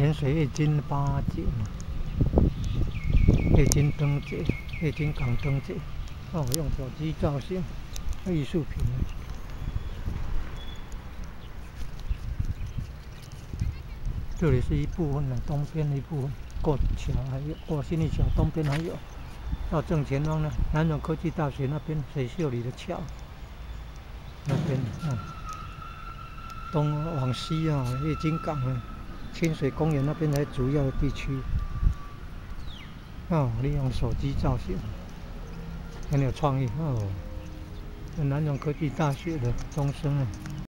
盐水月经8景，月经灯节、月经港灯节，哦，用手机造型，艺术品。这里是一部分的东边的一部分，过桥还有过新义桥，东边还有。到正前方呢，南荣科技大学那边水秀里的桥，那边东往西啊，月经港啊，清水公园那边才主要的地区。利用手机造型，很有创意哦。南荣科技大学的钟声啊。